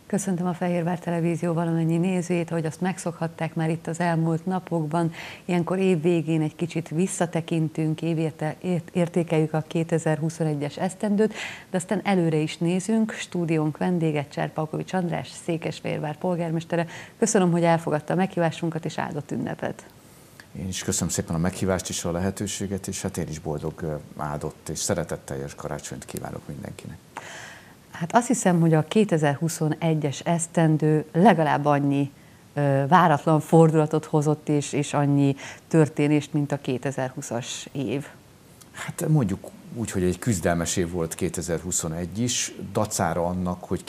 Köszöntöm a Fehérvár Televízió valamennyi nézőjét, ahogy azt megszokhatták már itt az elmúlt napokban. Ilyenkor évvégén egy kicsit visszatekintünk, értékeljük a 2021-es esztendőt, de aztán előre is nézünk. Stúdiónk vendége Cserpalkovics András, Székesfehérvár polgármestere. Köszönöm, hogy elfogadta a meghívásunkat és áldott ünnepet. Én is köszönöm szépen a meghívást és a lehetőséget, és hát én is boldog, áldott és szeretetteljes karácsonyt kívánok mindenkinek. Hát azt hiszem, hogy a 2021-es esztendő legalább annyi váratlan fordulatot hozott és annyi történést, mint a 2020-as év. Hát mondjuk úgy, hogy egy küzdelmes év volt 2021 is, dacára annak, hogy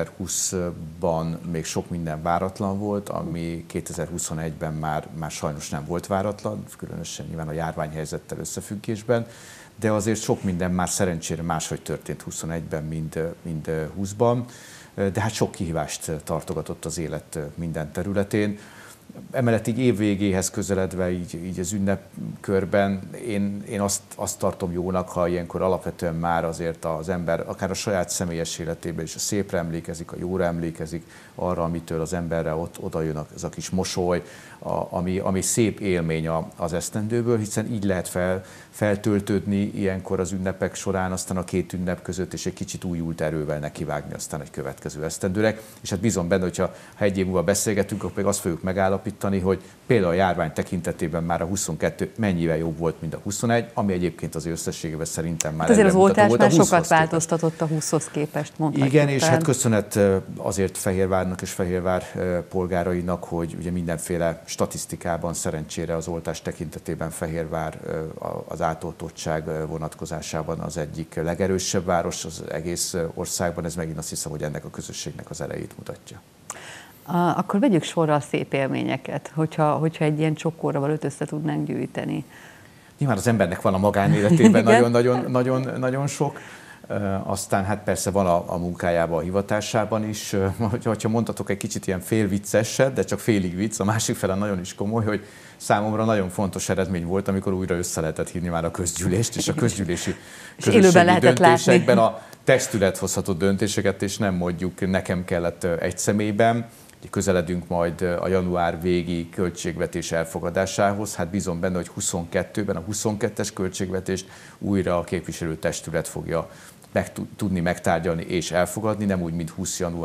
2020-ban még sok minden váratlan volt, ami 2021-ben már szájnos nem volt váratlan, különösen nyilván a járványhelyzettel összefüggésben, de azért sok minden már szerencsére máshogy történt 21-ben, mint 20-ban, de hát sok kihívást tartogatott az élet minden területén. Emellett így évvégéhez közeledve, így az ünnepkörben én azt tartom jónak, ha ilyenkor alapvetően már azért az ember akár a saját személyes életében is a szépre emlékezik, a jóra emlékezik, arra, amitől az emberre oda jön az a kis mosoly, ami szép élmény az esztendőből, hiszen így lehet feltöltődni ilyenkor az ünnepek során, aztán a két ünnep között, és egy kicsit újult erővel nekivágni aztán egy következő esztendőnek. És hát bízom benne, hogyha egy év múlva beszélgetünk, akkor még azt fogjuk megállapítani, hogy például a járvány tekintetében már a 22 mennyivel jobb volt, mint a 21, ami egyébként az összességében szerintem már azért az oltás már sokat változtatott a 20-hoz képest, mondhatjuk. Igen, és hát köszönet azért Fehérvárnak és Fehérvár polgárainak, hogy ugye mindenféle statisztikában szerencsére az oltás tekintetében Fehérvár az átoltottság vonatkozásában az egyik legerősebb város az egész országban. Ez megint azt hiszem, hogy ennek a közösségnek az erejét mutatja. Akkor vegyük sorra a szép élményeket, hogyha egy ilyen csokkóra valót össze tudnánk gyűjteni. Nyilván az embernek van a magánéletében nagyon sok. Aztán hát persze van a munkájában, a hivatásában is. Ha mondhatok egy kicsit ilyen félvicceset, de csak félig vicc, a másik fele nagyon is komoly, hogy számomra nagyon fontos eredmény volt, amikor újra össze lehetett hívni már a közgyűlést, és a közgyűlési közösségi döntésekben a testület hozhatott döntéseket, és nem mondjuk nekem kellett egy személyben. Közeledünk majd a január végi költségvetés elfogadásához. Hát bízom benne, hogy 22-ben a 22-es költségvetést újra a képviselőtestület fogja tudni megtárgyalni és elfogadni, nem úgy, mint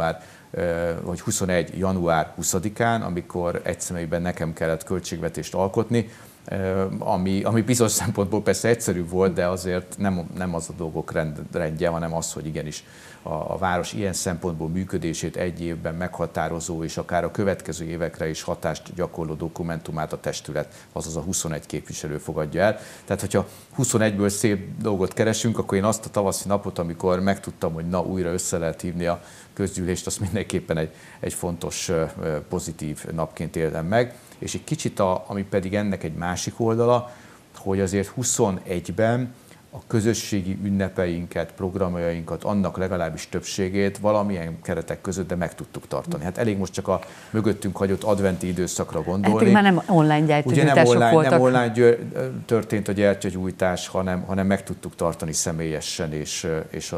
21 január 20-án, amikor egy személyben nekem kellett költségvetést alkotni, ami bizonyos szempontból persze egyszerű volt, de azért nem az a dolgok rendje, hanem az, hogy igenis a város ilyen szempontból működését egy évben meghatározó és akár a következő évekre is hatást gyakorló dokumentumát a testület, azaz a 21 képviselő fogadja el. Tehát, hogyha 21-ből szép dolgot keresünk, akkor én azt a tavaszi napot, amikor megtudtam, hogy újra össze lehet hívni a közgyűlést, azt mindenképpen egy fontos, pozitív napként éltem meg. És egy kicsit, ami pedig ennek egy másik oldala, hogy azért 21-ben a közösségi ünnepeinket, programjainkat, annak legalábbis többségét valamilyen keretek között, de meg tudtuk tartani. Hát elég most csak a mögöttünk hagyott adventi időszakra gondolni. Hát már nem online gyertyagyújtások voltak. Nem online történt a gyertyagyújtás, hanem meg tudtuk tartani személyesen, és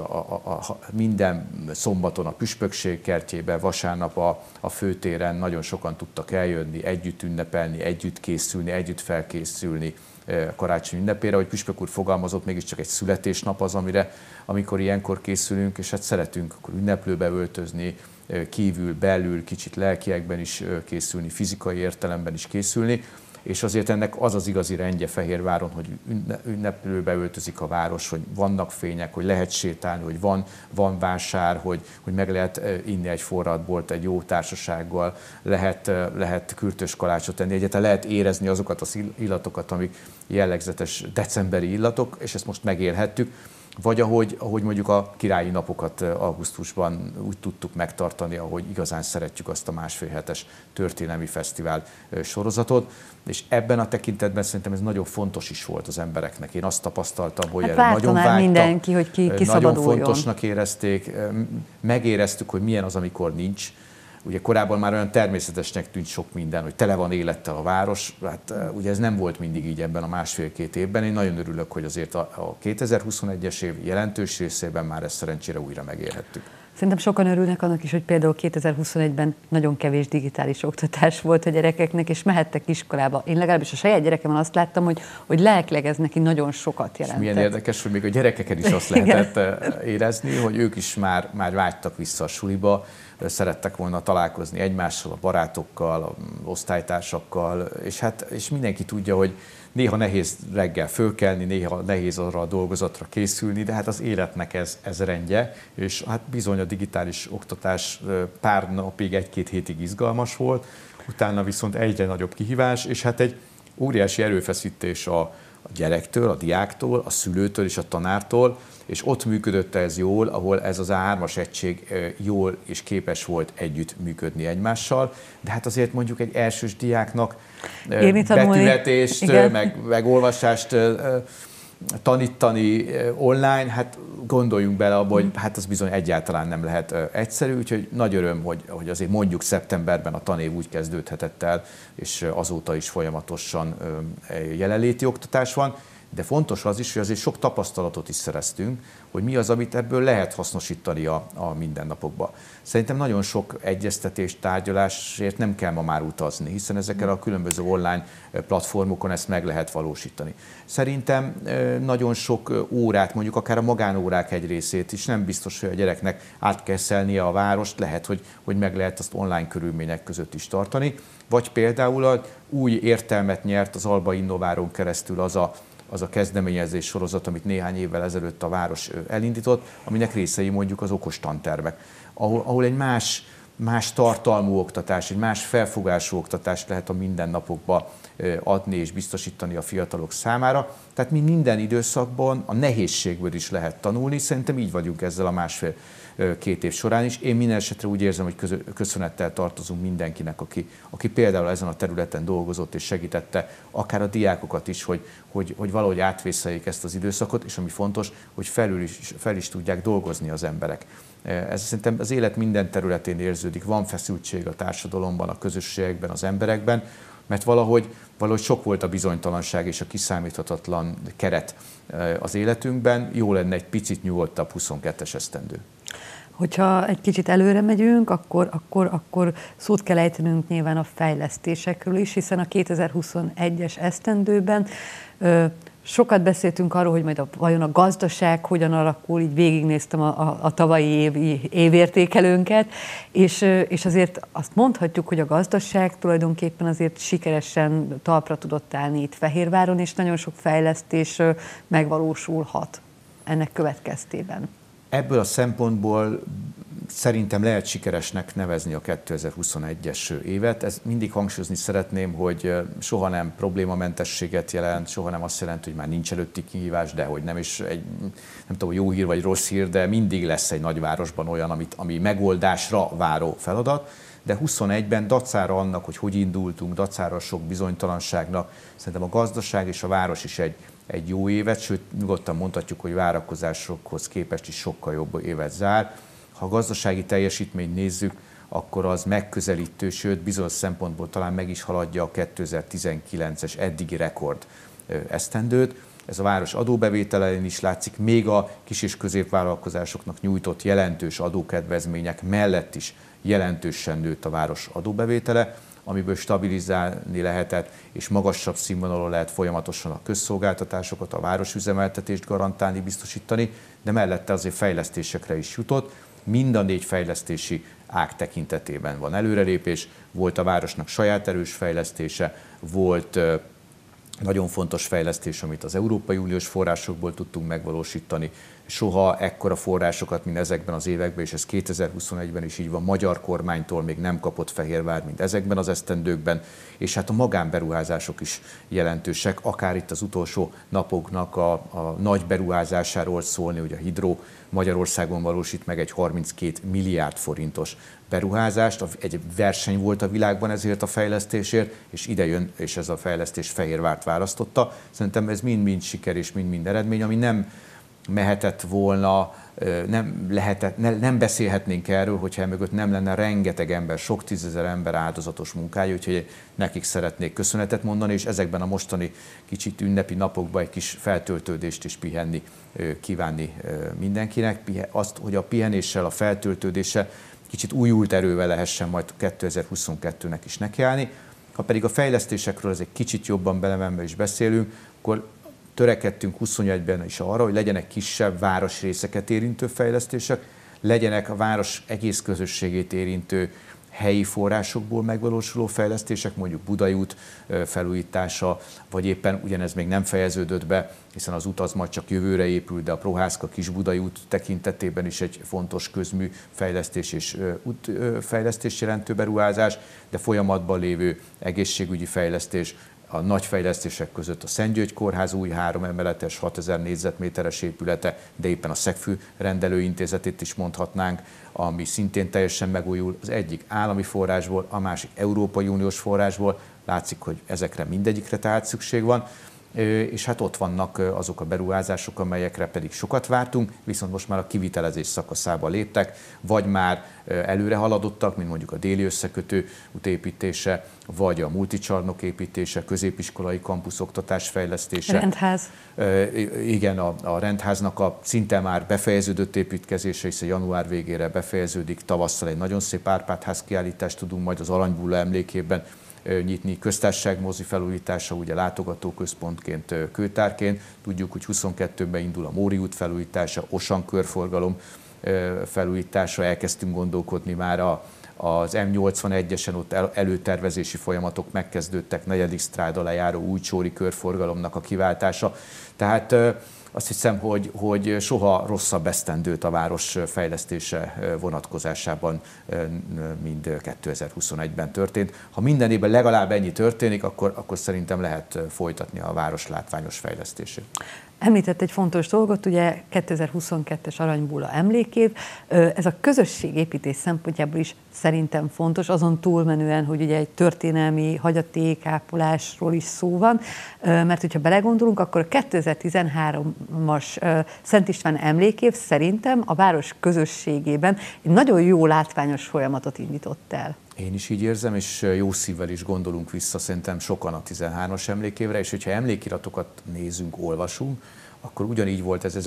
minden szombaton a Püspökség kertjébe, vasárnap a főtéren nagyon sokan tudtak eljönni, együtt ünnepelni, együtt készülni, együtt felkészülni karácsony ünnepére, hogy Püspök úr fogalmazott, mégiscsak egy születésnap az, amikor ilyenkor készülünk, és hát szeretünk akkor ünneplőbe öltözni, kívül, belül, kicsit lelkiekben is készülni, fizikai értelemben is készülni, és azért ennek az az igazi rendje Fehérváron, hogy ünneplőbe öltözik a város, hogy vannak fények, hogy lehet sétálni, hogy van vásár, hogy meg lehet inni egy forradbort egy jó társasággal, lehet kürtös kalácsot tenni, egyáltalán lehet érezni azokat az illatokat, amik jellegzetes decemberi illatok, és ezt most megélhettük. Vagy ahogy mondjuk a királyi napokat augusztusban úgy tudtuk megtartani, ahogy igazán szeretjük azt a másfél hetes történelmi fesztivál sorozatot. És ebben a tekintetben szerintem ez nagyon fontos is volt az embereknek. Én azt tapasztaltam, hogy erre nagyon vágytak, mindenki, hogy nagyon fontosnak érezték, megéreztük, hogy milyen az, amikor nincs. Ugye korábban már olyan természetesnek tűnt sok minden, hogy tele van élettel a város, hát ugye ez nem volt mindig így ebben a másfél-két évben. Én nagyon örülök, hogy azért a 2021-es év jelentős részében már ezt szerencsére újra megélhettük. Szerintem sokan örülnek annak is, hogy például 2021-ben nagyon kevés digitális oktatás volt a gyerekeknek, és mehettek iskolába. Én legalábbis a saját gyerekemben azt láttam, hogy lelkileg ez neki nagyon sokat jelentett. És milyen érdekes, hogy még a gyerekeken is azt lehetett érezni, hogy ők is már vágytak vissza a suliba, szerettek volna találkozni egymással, a barátokkal, a osztálytársakkal, és mindenki tudja, hogy néha nehéz reggel fölkelni, néha nehéz arra a dolgozatra készülni, de hát az életnek ez rendje, és hát bizony a digitális oktatás pár napig, egy-két hétig izgalmas volt, utána viszont egyre nagyobb kihívás, és hát egy óriási erőfeszítés a gyerektől, a diáktól, a szülőtől és a tanártól, és ott működött ez jól, ahol ez az A3-as egység jól és képes volt együtt működni egymással, de hát azért mondjuk egy elsős diáknak betűvetést, meg olvasást tanítani online, hát gondoljunk bele abba, hogy hát az bizony egyáltalán nem lehet egyszerű, úgyhogy nagy öröm, hogy azért mondjuk szeptemberben a tanév úgy kezdődhetett el, és azóta is folyamatosan jelenléti oktatás van, de fontos az is, hogy azért sok tapasztalatot is szereztünk, hogy mi az, amit ebből lehet hasznosítani a mindennapokban. Szerintem nagyon sok egyeztetés, tárgyalásért nem kell ma már utazni, hiszen ezeken a különböző online platformokon ezt meg lehet valósítani. Szerintem nagyon sok órát, mondjuk akár a magánórák egy részét is nem biztos, hogy a gyereknek át kell szelnie a várost, lehet, hogy meg lehet azt online körülmények között is tartani, vagy például az új értelmet nyert az Alba Innováron keresztül az a kezdeményezés sorozat, amit néhány évvel ezelőtt a város elindított, aminek részei mondjuk az okos tantervek, ahol egy más tartalmú oktatás, egy más felfogású oktatást lehet a mindennapokba adni és biztosítani a fiatalok számára. Tehát mi minden időszakban a nehézségből is lehet tanulni, szerintem így vagyunk ezzel a másfél-két év során is. Én minden esetre úgy érzem, hogy köszönettel tartozunk mindenkinek, aki például ezen a területen dolgozott és segítette akár a diákokat is, hogy valahogy átvészeljék ezt az időszakot, és ami fontos, hogy fel is tudják dolgozni az emberek. Ez szerintem az élet minden területén érződik, van feszültség a társadalomban, a közösségekben, az emberekben, mert valahogy sok volt a bizonytalanság és a kiszámíthatatlan keret az életünkben, jó lenne egy picit nyugodtabb 22-es esztendő. Hogyha egy kicsit előre megyünk, akkor szót kell ejtenünk nyilván a fejlesztésekről is, hiszen a 2021-es esztendőben sokat beszéltünk arról, hogy majd vajon a gazdaság hogyan alakul, így végignéztem a tavalyi évértékelőnket, és azért azt mondhatjuk, hogy a gazdaság tulajdonképpen azért sikeresen talpra tudott állni itt Fehérváron, és nagyon sok fejlesztés megvalósulhat ennek következtében. Ebből a szempontból szerintem lehet sikeresnek nevezni a 2021-es évet. Ezt mindig hangsúlyozni szeretném, hogy soha nem problémamentességet jelent, soha nem azt jelenti, hogy már nincs előtti kihívás, de hogy nem is egy, nem tudom, jó hír vagy rossz hír, de mindig lesz egy nagyvárosban olyan, ami megoldásra váró feladat. De 21-ben dacára annak, hogy indultunk, dacára sok bizonytalanságnak, szerintem a gazdaság és a város is egy jó évet, sőt, nyugodtan mondhatjuk, hogy várakozásokhoz képest is sokkal jobb évet zár. Ha a gazdasági teljesítményt nézzük, akkor az megközelítő, sőt, bizonyos szempontból talán meg is haladja a 2019-es eddigi rekord esztendőt. Ez a város adóbevételén is látszik, még a kis- és középvállalkozásoknak nyújtott jelentős adókedvezmények mellett is jelentősen nőtt a város adóbevétele, amiből stabilizálni lehetett, és magasabb színvonalon lehet folyamatosan a közszolgáltatásokat, a városüzemeltetést garantálni, biztosítani, de mellette azért fejlesztésekre is jutott. Mind a 4 fejlesztési ág tekintetében van előrelépés, volt a városnak saját erős fejlesztése, volt nagyon fontos fejlesztés, amit az Európai Uniós forrásokból tudtunk megvalósítani. Soha ekkora forrásokat, mint ezekben az években, és ez 2021-ben is így van, magyar kormánytól még nem kapott Fehérvár, mint ezekben az esztendőkben, és hát a magánberuházások is jelentősek, akár itt az utolsó napoknak a nagy beruházásáról szólni, hogy a Hidro Magyarországon valósít meg egy 32 milliárd forintos beruházást, egy verseny volt a világban ezért a fejlesztésért, és ide jön, és ez a fejlesztés Fehérvárt választotta. Szerintem ez mind-mind siker és mind-mind eredmény, ami nem mehetett volna, nem beszélhetnénk erről, hogyha emögött nem lenne rengeteg ember, sok tízezer ember áldozatos munkája, úgyhogy nekik szeretnék köszönetet mondani, és ezekben a mostani kicsit ünnepi napokban egy kis feltöltődést is pihenni kívánni mindenkinek. Azt, hogy a pihenéssel, a feltöltődéssel kicsit újult erővel lehessen majd 2022-nek is nekiállni. Ha pedig a fejlesztésekről egy kicsit jobban belemenve is beszélünk, akkor törekedtünk 21-ben is arra, hogy legyenek kisebb városrészeket érintő fejlesztések, legyenek a város egész közösségét érintő helyi forrásokból megvalósuló fejlesztések, mondjuk Budai út felújítása, vagy éppen ugyanez még nem fejeződött be, hiszen az út az majd csak jövőre épül, de a Prohászka-Kisbudai út tekintetében is egy fontos közmű fejlesztés és útfejlesztés jelentő beruházás, de folyamatban lévő egészségügyi fejlesztés, a nagy fejlesztések között a Szent György Kórház új 3 emeletes, 6000 négyzetméteres épülete, de éppen a Szegfű rendelőintézetét is mondhatnánk, ami szintén teljesen megújul, az egyik állami forrásból, a másik Európai Uniós forrásból. Látszik, hogy ezekre mindegyikre tehát szükség van, és hát ott vannak azok a beruházások, amelyekre pedig sokat vártunk, viszont most már a kivitelezés szakaszába léptek, vagy már előre haladottak, mint mondjuk a déli összekötő útépítése, vagy a multicsarnok építése, középiskolai kampuszoktatás fejlesztése. Rendház. Igen, a rendháznak a szinte már befejeződött építkezése, hiszen január végére befejeződik, tavasszal egy nagyon szép Árpád-ház kiállítást tudunk majd az Aranybulla emlékében nyitni, köztársaságmozi felújítása, ugye látogatóközpontként, kőtárként. Tudjuk, hogy 22-ben indul a Móri út felújítása, Osan körforgalom felújítása, elkezdtünk gondolkodni már az M81-esen, ott előtervezési folyamatok megkezdődtek, 4. sztráda lejáró újcsóri körforgalomnak a kiváltása. Tehát azt hiszem, hogy soha rosszabb esztendőt a város fejlesztése vonatkozásában, mint 2021-ben történt. Ha minden évben legalább ennyi történik, akkor szerintem lehet folytatni a város látványos fejlesztését. Említett egy fontos dolgot, ugye 2022-es Aranybulla emlékév. Ez a közösségépítés szempontjából is szerintem fontos, azon túlmenően, hogy ugye egy történelmi hagyatékápolásról is szó van, mert hogyha belegondolunk, akkor a 2013-as Szent István emlékév szerintem a város közösségében egy nagyon jó látványos folyamatot indított el. Én is így érzem, és jó szívvel is gondolunk vissza szerintem sokan a 13-as emlékévre, és hogyha emlékiratokat nézünk, olvasunk, akkor ugyanígy volt ez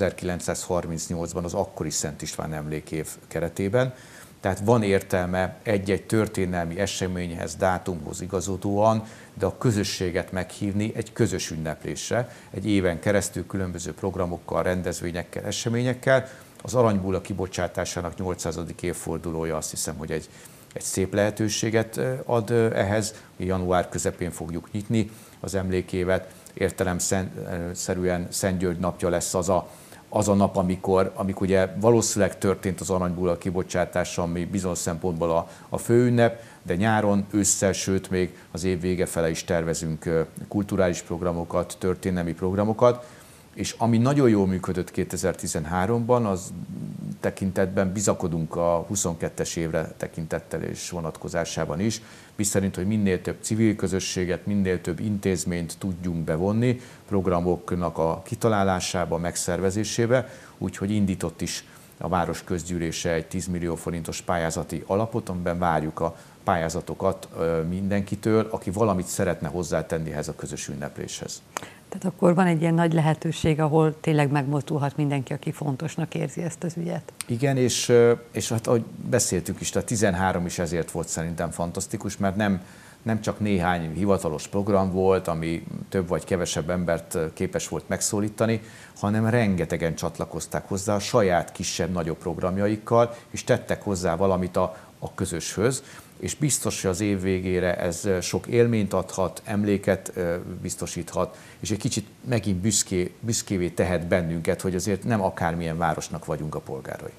1938-ban az akkori Szent István emlékév keretében. Tehát van értelme egy-egy történelmi eseményhez, dátumhoz igazodóan, de a közösséget meghívni egy közös ünneplésre, egy éven keresztül különböző programokkal, rendezvényekkel, eseményekkel. Az Aranybulla kibocsátásának 800. évfordulója, azt hiszem, hogy egy szép lehetőséget ad ehhez. Január közepén fogjuk nyitni az emlékévet. Értelemszerűen Szent György napja lesz az a nap, amikor ugye valószínűleg történt az Aranybulla kibocsátása, ami bizonyos szempontból a főünnep, de nyáron, ősszel, sőt még az év vége fele is tervezünk kulturális programokat, történelmi programokat, és ami nagyon jól működött 2013-ban, az tekintetben bizakodunk a 22-es évre tekintettel és vonatkozásában is, miszerint, hogy minél több civil közösséget, minél több intézményt tudjunk bevonni programoknak a kitalálásába, megszervezésébe, úgyhogy indított is a város közgyűlése egy 10 millió forintos pályázati alapot, amiben várjuk a pályázatokat mindenkitől, aki valamit szeretne hozzátenni ehhez a közös ünnepléshez. Tehát akkor van egy ilyen nagy lehetőség, ahol tényleg megmozdulhat mindenki, aki fontosnak érzi ezt az ügyet. Igen, és hát ahogy beszéltük is, tehát 13 is ezért volt szerintem fantasztikus, mert nem csak néhány hivatalos program volt, ami több vagy kevesebb embert képes volt megszólítani, hanem rengetegen csatlakozták hozzá a saját kisebb-nagyobb programjaikkal, és tettek hozzá valamit a közöshöz, és biztos, hogy az év végére ez sok élményt adhat, emléket biztosíthat, és egy kicsit megint büszkévé tehet bennünket, hogy azért nem akármilyen városnak vagyunk a polgárai.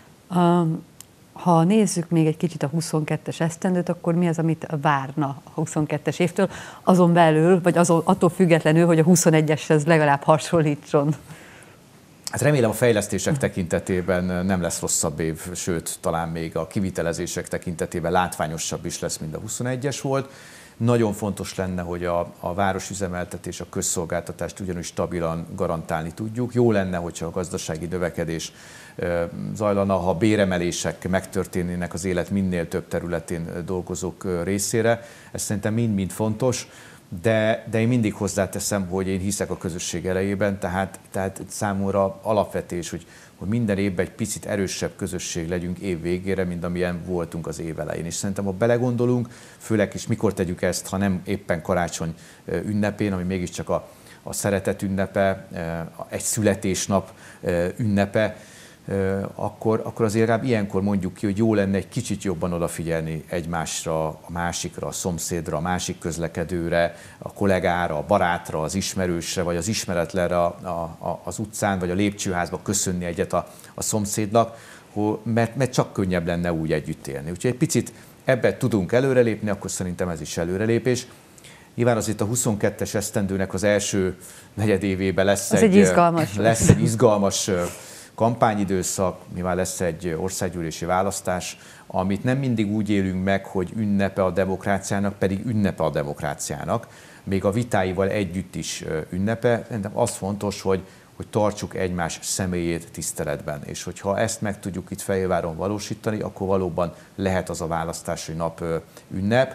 Ha nézzük még egy kicsit a 22-es esztendőt, akkor mi az, amit várna a 22-es évtől, azon belül, vagy attól függetlenül, hogy a 21-eshez legalább hasonlítson? Hát remélem a fejlesztések tekintetében nem lesz rosszabb év, sőt, talán még a kivitelezések tekintetében látványosabb is lesz, mint a 21-es volt. Nagyon fontos lenne, hogy a városüzemeltetés, a közszolgáltatást ugyanúgy stabilan garantálni tudjuk. Jó lenne, hogyha a gazdasági növekedés zajlana, ha béremelések megtörténnének az élet minél több területén dolgozók részére. Ez szerintem mind-mind fontos. De én mindig hozzáteszem, hogy én hiszek a közösség erejében, tehát számomra alapvetés, hogy minden évben egy picit erősebb közösség legyünk év végére, mint amilyen voltunk az év elején. És szerintem, ha belegondolunk, főleg is mikor tegyük ezt, ha nem éppen karácsony ünnepén, ami mégiscsak a szeretet ünnepe, egy születésnap ünnepe, akkor azért legalább ilyenkor mondjuk ki, hogy jó lenne egy kicsit jobban odafigyelni egymásra, a másikra, a szomszédra, a másik közlekedőre, a kollégára, a barátra, az ismerősre, vagy az ismeretlenre az utcán, vagy a lépcsőházba köszönni egyet a szomszédnak, mert csak könnyebb lenne úgy együtt élni. Úgyhogy egy picit ebben tudunk előrelépni, akkor szerintem ez is előrelépés. Nyilván azért a 22-es esztendőnek az első negyedévében lesz egy izgalmas kampányidőszak, nyilván lesz egy országgyűlési választás, amit nem mindig úgy élünk meg, hogy ünnepe a demokráciának, pedig ünnepe a demokráciának, még a vitáival együtt is ünnepe. Szerintem az fontos, hogy tartsuk egymás személyét tiszteletben, és hogyha ezt meg tudjuk itt Fehérváron valósítani, akkor valóban lehet az a választási nap ünnep,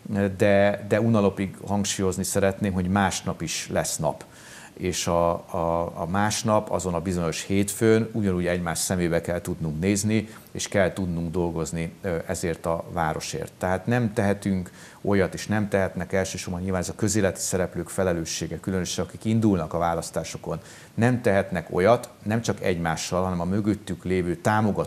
de unalopig hangsúlyozni szeretném, hogy másnap is lesz nap. És a másnap, azon a bizonyos hétfőn ugyanúgy egymás szemébe kell tudnunk nézni, és kell tudnunk dolgozni ezért a városért. Tehát nem tehetünk olyat, és nem tehetnek elsősorban, nyilván ez a közéleti szereplők felelőssége, különösen akik indulnak a választásokon, nem tehetnek olyat, nem csak egymással, hanem a mögöttük lévő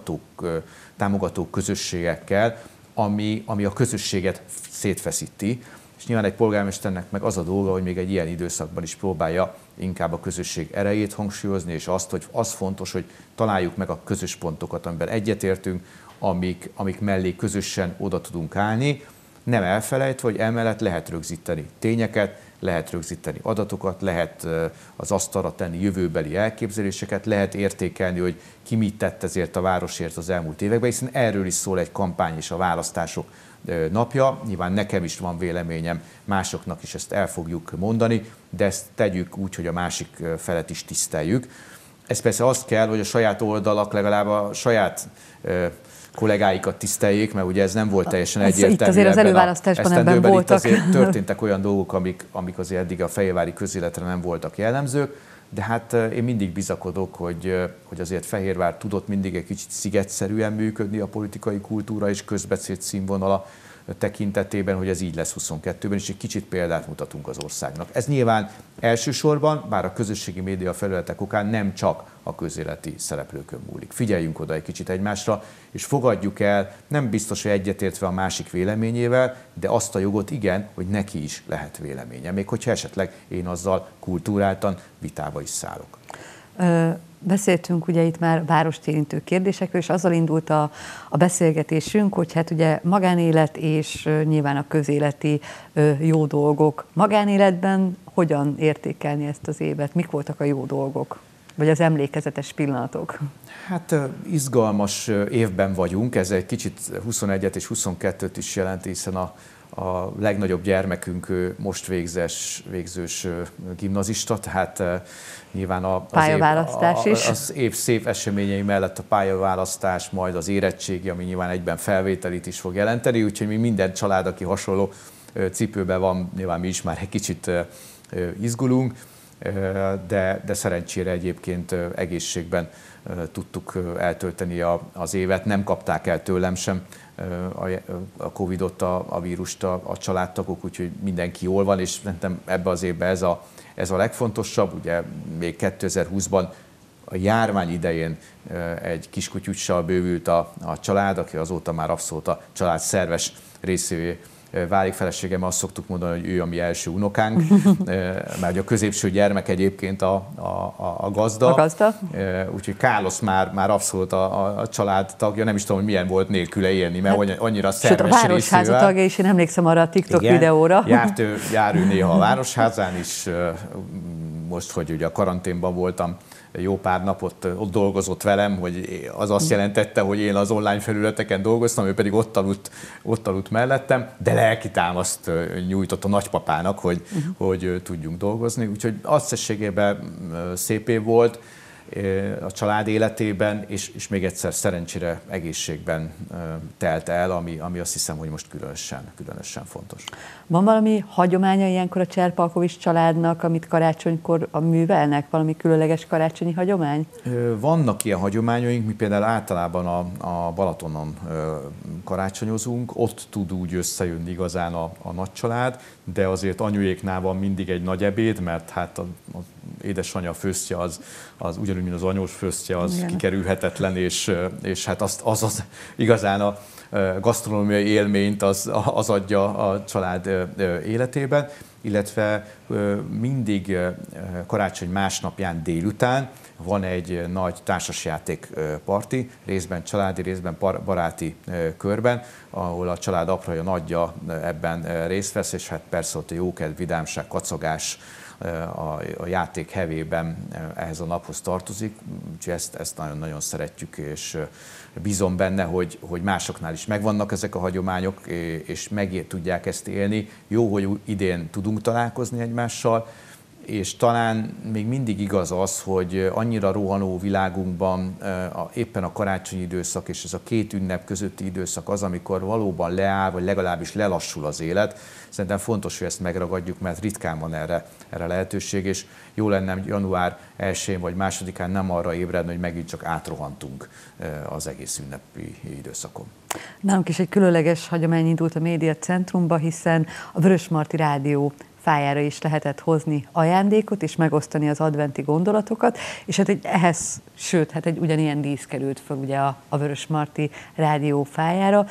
támogató közösségekkel, ami a közösséget szétfeszíti. És nyilván egy polgármesternek meg az a dolga, hogy még egy ilyen időszakban is próbálja inkább a közösség erejét hangsúlyozni, és azt, hogy az fontos, hogy találjuk meg a közös pontokat, amiben egyetértünk, amik mellé közösen oda tudunk állni, nem elfelejtve, hogy emellett lehet rögzíteni tényeket, lehet rögzíteni adatokat, lehet az asztalra tenni jövőbeli elképzeléseket, lehet értékelni, hogy ki mit tett ezért a városért az elmúlt években, hiszen erről is szól egy kampány és a választások napja. Nyilván nekem is van véleményem, másoknak is ezt el fogjuk mondani, de ezt tegyük úgy, hogy a másik felet is tiszteljük. Ez persze azt kell, hogy a saját oldalak legalább a saját kollégáikat tiszteljék, mert ugye ez nem volt teljesen egyértelmű. Itt azért az előválasztásban ebben voltak. Itt azért történtek olyan dolgok, amik azért eddig a fehérvári közéletre nem voltak jellemzők, de hát én mindig bizakodok, hogy azért Fehérvár tudott mindig egy kicsit szigetszerűen működni a politikai kultúra és közbeszéd színvonala tekintetében, hogy ez így lesz 22-ben, és egy kicsit példát mutatunk az országnak. Ez nyilván elsősorban, bár a közösségi média felületek okán nem csak a közéleti szereplőkön múlik. Figyeljünk oda egy kicsit egymásra, és fogadjuk el, nem biztos, hogy egyetértve a másik véleményével, de azt a jogot igen, hogy neki is lehet véleménye, még hogyha esetleg én azzal kultúráltan vitába is szállok. Beszéltünk ugye itt már várost érintő kérdésekről, és azzal indult a beszélgetésünk, hogy hát ugye magánélet és nyilván a közéleti jó dolgok. Magánéletben hogyan értékelni ezt az évet? Mik voltak a jó dolgok? Vagy az emlékezetes pillanatok? Hát izgalmas évben vagyunk, ez egy kicsit 21-et és 22-t is jelenti, hiszen a legnagyobb gyermekünk most végzős gimnazista, tehát nyilván az év szép eseményei mellett a pályaválasztás, majd az érettségi, ami nyilván egyben felvételit is fog jelenteni, úgyhogy mi minden család, aki hasonló cipőben van, nyilván mi is már egy kicsit izgulunk, de szerencsére egyébként egészségben tudtuk eltölteni az évet, nem kapták el tőlem sem a Covid-ot, a vírust a családtagok, úgyhogy mindenki jól van, és szerintem ebbe az évben ez a legfontosabb. Ugye még 2020-ban a járvány idején egy kiskutyussal bővült a család, aki azóta már abszolút a család szerves részévé válik. Feleségem, azt szoktuk mondani, hogy ő a mi első unokánk, mert a középső gyermek egyébként a gazda. Úgyhogy Kálosz már abszolút a család tagja, nem is tudom, hogy milyen volt nélküle élni, mert annyira szerves részével. Sőt, a Városháza tagja is, én emlékszem arra a TikTok videóra. Jár ő néha a Városházán is, most, hogy ugye a karanténban voltam jó pár napot ott dolgozott velem, hogy az azt jelentette, hogy én az online felületeken dolgoztam, ő pedig ott aludt mellettem, de lelki támaszt nyújtott a nagypapának, hogy tudjunk dolgozni. Úgyhogy összességében szép év volt a család életében, és még egyszer szerencsére egészségben telt el, ami azt hiszem, hogy most különösen fontos. Van valami hagyománya ilyenkor a Cserpalkovics családnak, amit karácsonykor művelnek? Valami különleges karácsonyi hagyomány? Vannak ilyen hagyományaink, mi például általában a Balatonon karácsonyozunk, ott tud úgy összejönni igazán a nagy család, de azért anyujéknál van mindig egy nagy ebéd, mert hát az édesanyja főztje az ugyanúgy, mint az anyós főztje, az igen, kikerülhetetlen, és hát az igazán a gasztronómiai élményt az adja a család életében, illetve mindig karácsony másnapján délután van egy nagy társasjáték parti, részben családi, részben baráti körben, ahol a család apraja, nagyja ebben részt vesz, és hát persze ott a jókedv, vidámság, kacagás a játék hevében ehhez a naphoz tartozik, úgyhogy ezt nagyon-nagyon szeretjük, és bízom benne, hogy másoknál is megvannak ezek a hagyományok, és meg tudják ezt élni. Jó, hogy idén tudunk találkozni egymással, és talán még mindig igaz az, hogy annyira rohanó világunkban éppen a karácsonyi időszak és ez a két ünnep közötti időszak az, amikor valóban leáll, vagy legalábbis lelassul az élet. Szerintem fontos, hogy ezt megragadjuk, mert ritkán van erre lehetőség, és jó lenne január 1-én vagy 2-án nem arra ébredni, hogy megint csak átrohantunk az egész ünnepi időszakon. Nálunk is egy különleges hagyomány indult a Médiacentrumba, hiszen a Vörösmarty Rádió fájára is lehetett hozni ajándékot, és megosztani az adventi gondolatokat, és hát ehhez, sőt, hát egy ugyanilyen dísz került fel ugye a Vörösmarty Rádió fájára.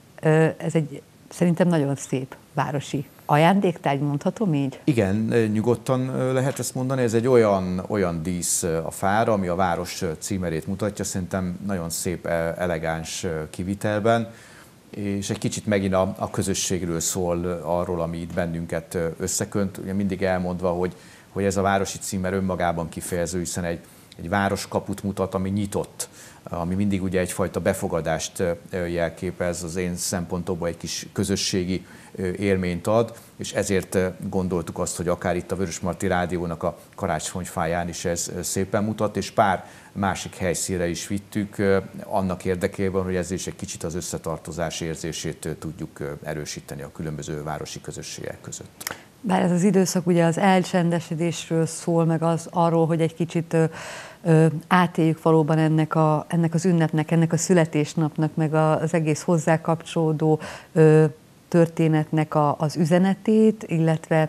Ez egy szerintem nagyon szép városi ajándéktárgy, mondhatom így? Igen, nyugodtan lehet ezt mondani. Ez egy olyan dísz a fára, ami a város címerét mutatja, szerintem nagyon szép, elegáns kivitelben, és egy kicsit megint a közösségről szól, arról, ami itt bennünket összekönt. Ugye mindig elmondva, hogy ez a városi címer önmagában kifejező, hiszen egy városkaput mutat, ami nyitott, ami mindig ugye egyfajta befogadást jelképez, az én szempontomból egy kis közösségi élményt ad, és ezért gondoltuk azt, hogy akár itt a Vörösmarty Rádiónak a karácsonyfáján is ez szépen mutat, és pár másik helyszínre is vittük, annak érdekében, hogy ezzel is egy kicsit az összetartozás érzését tudjuk erősíteni a különböző városi közösségek között. Bár ez az időszak ugye az elcsendesedésről szól, meg arról, hogy egy kicsit átéljük valóban ennek az ünnepnek, ennek a születésnapnak, meg az egész hozzá kapcsolódó történetnek az üzenetét, illetve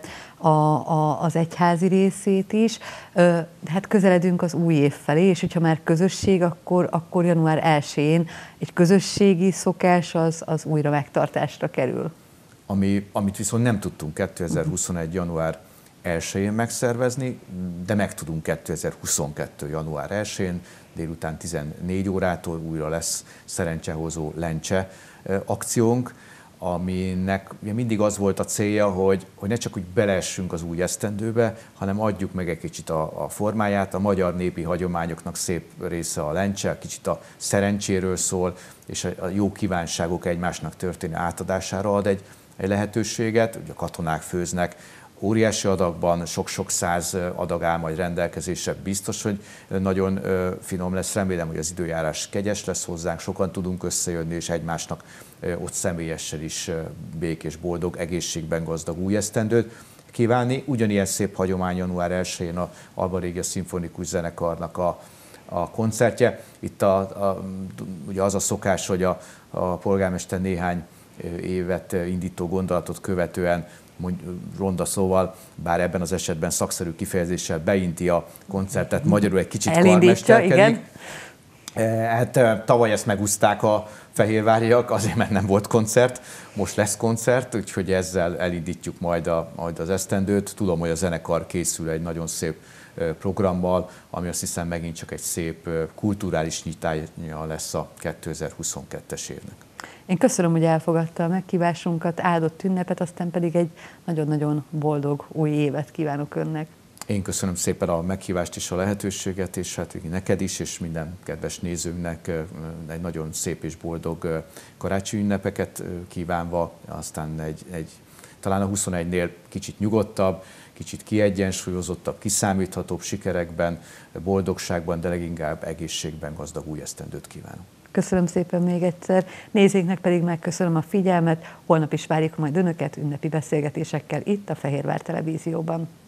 az egyházi részét is. Hát közeledünk az új év felé, és hogyha már közösség, akkor január 1-én egy közösségi szokás az újra megtartásra kerül. Amit viszont nem tudtunk 2021. január 1-én megszervezni, de meg tudunk 2022. január 1-én, délután 14 órától újra lesz szerencsehozó lencse akciónk, aminek mindig az volt a célja, hogy ne csak úgy beleessünk az új esztendőbe, hanem adjuk meg egy kicsit a formáját. A magyar népi hagyományoknak szép része a lencse, kicsit a szerencséről szól, és a jó kívánságok egymásnak történő átadására ad egy lehetőséget. Ugye a katonák főznek óriási adagban, sok-sok száz adag áll majd rendelkezésre, biztos, hogy nagyon finom lesz. Remélem, hogy az időjárás kegyes lesz hozzánk, sokan tudunk összejönni, és egymásnak ott személyesen is békés, boldog, egészségben gazdag új esztendőt kívánni. Ugyanilyen szép hagyomány január 1-én a Alba Regia Szimfonikus Zenekarnak a koncertje. Itt ugye az a szokás, hogy a polgármester néhány évet indító gondolatot követően ronda szóval, bár ebben az esetben szakszerű kifejezéssel beinti a koncertet, magyarul egy kicsit karmesterkedik. Hát tavaly ezt megúszták a fehérváriak, azért mert nem volt koncert, most lesz koncert, úgyhogy ezzel elindítjuk majd az esztendőt. Tudom, hogy a zenekar készül egy nagyon szép programmal, ami azt hiszem megint csak egy szép kulturális nyitánya lesz a 2022-es évnek. Én köszönöm, hogy elfogadta a meghívásunkat, áldott ünnepet, aztán pedig egy nagyon-nagyon boldog új évet kívánok önnek. Én köszönöm szépen a meghívást és a lehetőséget, és hát neked is, és minden kedves nézőnknek egy nagyon szép és boldog karácsonyi ünnepeket kívánva, aztán talán a 21-nél kicsit nyugodtabb, kicsit kiegyensúlyozottabb, kiszámíthatóbb sikerekben, boldogságban, de leginkább egészségben gazdag új esztendőt kívánok. Köszönöm szépen még egyszer, nézőknek pedig megköszönöm a figyelmet, holnap is várjuk majd Önöket ünnepi beszélgetésekkel itt a Fehérvár Televízióban.